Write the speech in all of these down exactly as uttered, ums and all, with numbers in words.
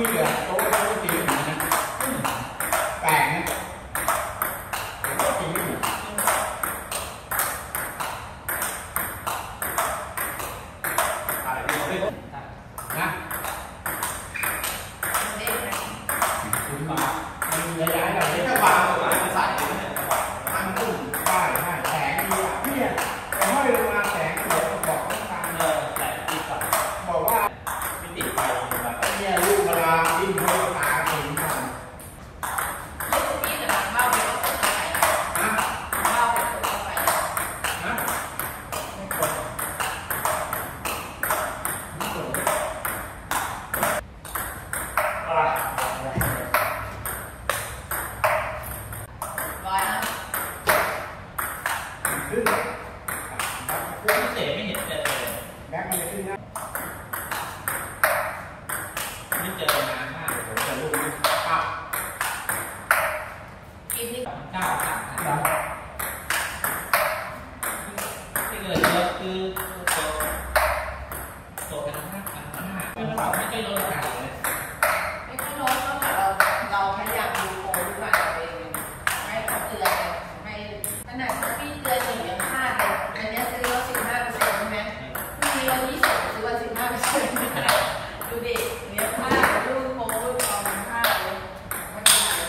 มีเหลือโต๊ะโต๊ะตีเหมือนกันแปลกนะโต๊ะตีเหมือนอะไรไม่รู้นะคุณมามันระยะอะไรนี่ถ้าบางตัวมันใส่ทางตุ้มได้ได้แสงดีอ่ะเนี่ยแต่ห้อยลงมาแสงเดี๋ยวบอกต้องการเออแต่ติดก่อนบอกว่าไม่ติดไฟแบบเนี่ยลูกเวลาดิ้นเพื่อตาถึงกันนี่แต่เบ้าเป็นตัวไฟนะเบ้าเป็นตัวไฟนะไม่กดไม่กดอ่าร้อยนะขึ้นไม่เจ๋ไม่เห็นเจอเลยแบ็คมันจะขึ้นนะไม่เจอนานมากเลยผมจะรู้อ้าวกินนี่เก้าครับที่เกิดเยอะคือโตโตเป็นห้าพันห้าเป็นเปล่าไม่ใช่ลดราคาเลยไม่ใช่ลดก็แบบเราเราพยายามดูโปรทุกวันเองให้เขาเตือนให้ขนาดพี่เตือนอย่างยังพลาดเลยอันนี้ซื้อลดสิบห้าเปอร์เซ็นต์ใช่ไหมมีเรายี่สิบซื้อว่าสิบห้าเปอร์เซ็นต์ดูดิเนี้ยพลาดรูปโปรรูปเอามันพลาดเลยมันเป็นอะไร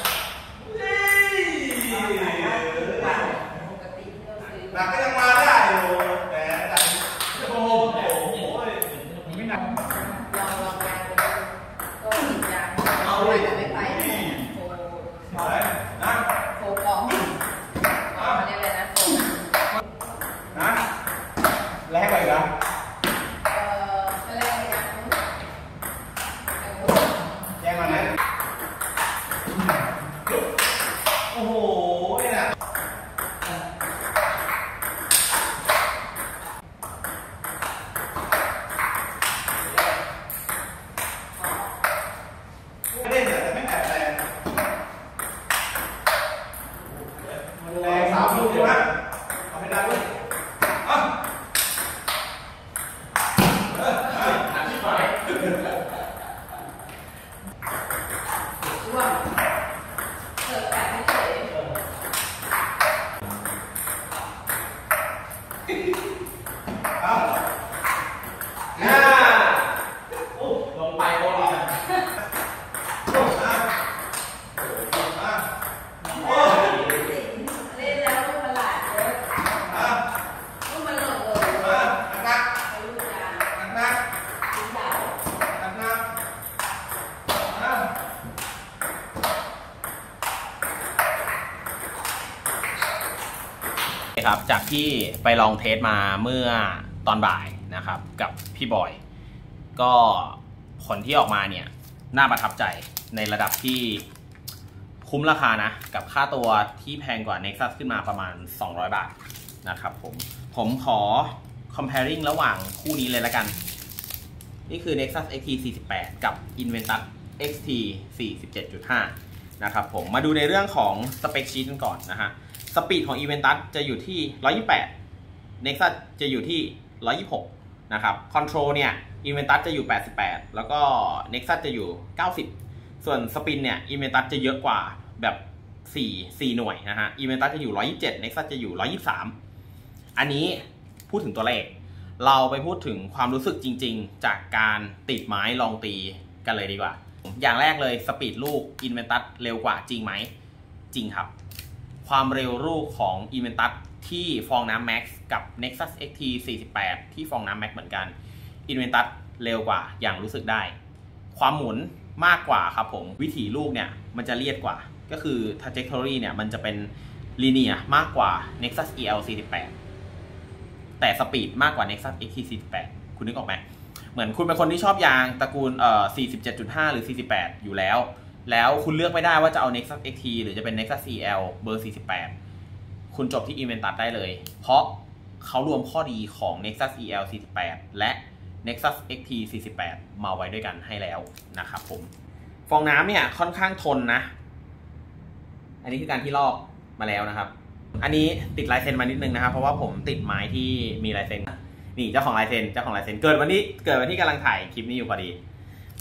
ปกติที่เราซื้อหนักก็ยังมาได้อยู่แต่แต่โอ้โหไม่หนักลองลองงานก็อีกอย่างเอาไปแต่ไม่ไปโฟนะโฟกองเอามาเรียกอะไรนะโฟนะแลกไปเหรอเออจะแลกไปยังแย่งมาไหนโอ้โหนี่นะเล่นแต่ไม่แอบแรงแรงสามลูกใช่ไหมเอาไปได้ด้วยอ่ะเออหันที่ฝ่ายช่วงเกิดแบบไม่เฉยอ้าวอ่าโอ้ลงไปโอ้ดีจังอ่ะอ่ะโอ้เล่นแล้วลูกประหลาดเลยอ่ะลูกมันหล่นเลยอ่ะนักลูกยานักนักลูกยาวนักนักอ่ะครับจากที่ไปลองเทสมาเมื่อตอนบ่ายนะครับกับพี่บอยก็ผลที่ออกมาเนี่ยน่าประทับใจในระดับที่คุ้มราคานะกับค่าตัวที่แพงกว่า Nexus ขึ้นมาประมาณสองร้อยบาทนะครับผมผมขอ comparing ระหว่างคู่นี้เลยละกันนี่คือ Nexus เอ็กซ์ ที สี่สิบแปด กับ Inventus เอ็กซ์ ที สี่สิบเจ็ดจุดห้า นะครับผมมาดูในเรื่องของสเปคชีทกันก่อนนะฮะสปีดของ Inventus จะอยู่ที่หนึ่งร้อยยี่สิบแปด Nexus จะอยู่ที่หนึ่งร้อยยี่สิบหกนะครับคอนโทรลเนี่ย Inventus จะอยู่แปดสิบแปดแล้วก็ Nexus จะอยู่เก้าสิบส่วนสปินเนี่ย Inventus จะเยอะกว่าแบบสี่ สี่หน่วยนะฮะ Inventus จะอยู่หนึ่งร้อยยี่สิบเจ็ด Nexus จะอยู่หนึ่งร้อยยี่สิบสามอันนี้พูดถึงตัวเลขเราไปพูดถึงความรู้สึกจริงๆจากการติดไม้ลองตีกันเลยดีกว่าอย่างแรกเลยสปีดลูก Inventus เร็วกว่าจริงไหมจริงครับความเร็วลูกของ Inventus ที่ฟองน้ำ Max กับ Nexus เอ็กซ์ ที สี่สิบแปดที่ฟองน้ำ Max เหมือนกัน Inventus เร็วกว่าอย่างรู้สึกได้ความหมุนมากกว่าครับผมวิถีลูกเนี่ยมันจะเลียดกว่าก็คือ trajectory เนี่ยมันจะเป็น linear มากกว่า Nexus อี แอล สี่สิบแปดแต่สปีดมากกว่า Nexus เอ็กซ์ ที สี่สิบแปดคุณนึกออกไหมเหมือนคุณเป็นคนที่ชอบยางตระกูลเอ่อ สี่สิบเจ็ดจุดห้า หรือ สี่สิบแปด อยู่แล้วแล้วคุณเลือกไม่ได้ว่าจะเอา Nexus เอ็กซ์ ที หรือจะเป็น Nexus อี แอล เบอร์ สี่สิบแปด คุณจบที่ Inventus ได้เลยเพราะเขารวมข้อดีของ Nexus อี แอล สี่สิบแปด และ Nexus เอ็กซ์ ที สี่สิบแปด มาไว้ด้วยกันให้แล้วนะครับผมฟองน้ำเนี่ยค่อนข้างทนนะอันนี้คือการที่ลอกมาแล้วนะครับอันนี้ติดลายเซ็นมานิดนึงนะครับเพราะว่าผมติดไม้ที่มีลายเซ็นนี่เจ้าของลายเซ็นเจ้าของลายเซ็นเกิดวันนี้เกิดวันที่กำลังถ่ายคลิปนี้อยู่พอดี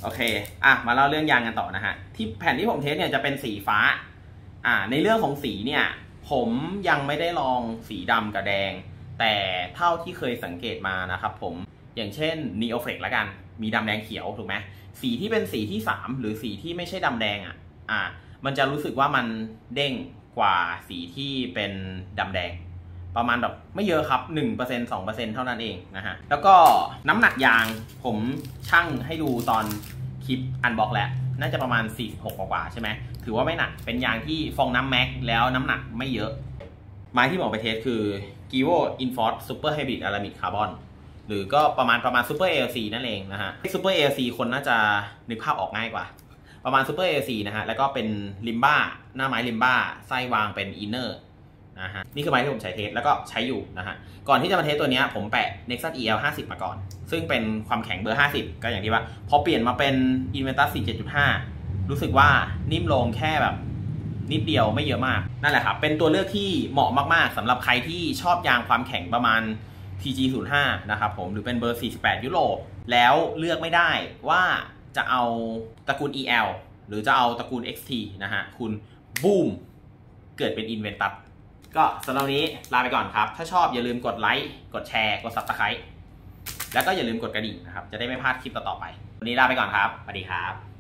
โอเคอ่ะมาเล่าเรื่องยางกันต่อนะฮะที่แผ่นที่ผมเทสเนี่ยจะเป็นสีฟ้าอ่าในเรื่องของสีเนี่ยผมยังไม่ได้ลองสีดำกับแดงแต่เท่าที่เคยสังเกตมานะครับผมอย่างเช่น Neoflex ละกันมีดำแดงเขียวถูกไหมสีที่เป็นสีที่สามหรือสีที่ไม่ใช่ดำแดงอ่ะอ่ามันจะรู้สึกว่ามันเด้งกว่าสีที่เป็นดำแดงประมาณแบบไม่เยอะครับ หนึ่งเปอร์เซ็นต์ สองเปอร์เซ็นต์ เท่านั้นเองนะฮะแล้วก็น้ำหนักยางผมชั่งให้ดูตอนคลิปอันบ็อกแล้วน่าจะประมาณสี่สิบหกกว่าใช่ไหมถือว่าไม่หนักเป็นยางที่ฟองน้ำแม็กแล้วน้ำหนักไม่เยอะไม้ที่ผมไปเทสคือ Givo Inforce Super Hybrid Aramid Carbon หรือก็ประมาณประมาณ Super เอ แอล ซี นั่นเองนะฮะ Super เอ แอล ซี คนน่าจะนึกภาพออกง่ายกว่าประมาณ Super เอ แอล ซี นะฮะแล้วก็เป็นลิมบ้าหน้าไม้ลิมบ้าไส้วางเป็นอินเนอร์นะฮะนี่คือไม้ที่ผมใช้เทสแล้วก็ใช้อยู่นะฮะก่อนที่จะมาเทสตัวนี้ผมแปะ Nexus อี แอล ห้าสิบมาก่อนซึ่งเป็นความแข็งเบอร์ห้าสิบก็อย่างที่ว่าพอเปลี่ยนมาเป็น Inventus สี่สิบเจ็ดจุดห้า รู้สึกว่านิ่มลงแค่แบบนิดเดียวไม่เยอะมากนั่นแหละครับเป็นตัวเลือกที่เหมาะมากๆสำหรับใครที่ชอบยางความแข็งประมาณ ที จี ศูนย์ห้า นะครับผมหรือเป็นเบอร์สี่สิบแปดยุโรปแล้วเลือกไม่ได้ว่าจะเอาตระกูล อี แอล หรือจะเอาตระกูล เอ็กซ์ ที นะฮะคุณบูมเกิดเป็น Inventus ก็สำหรับวันนี้ลาไปก่อนครับถ้าชอบอย่าลืมกดไลค์กดแชร์กด Subscribe แล้วก็อย่าลืมกดกระดิ่งนะครับจะได้ไม่พลาดคลิปต่อๆไปวันนี้ลาไปก่อนครับสวัสดีครับ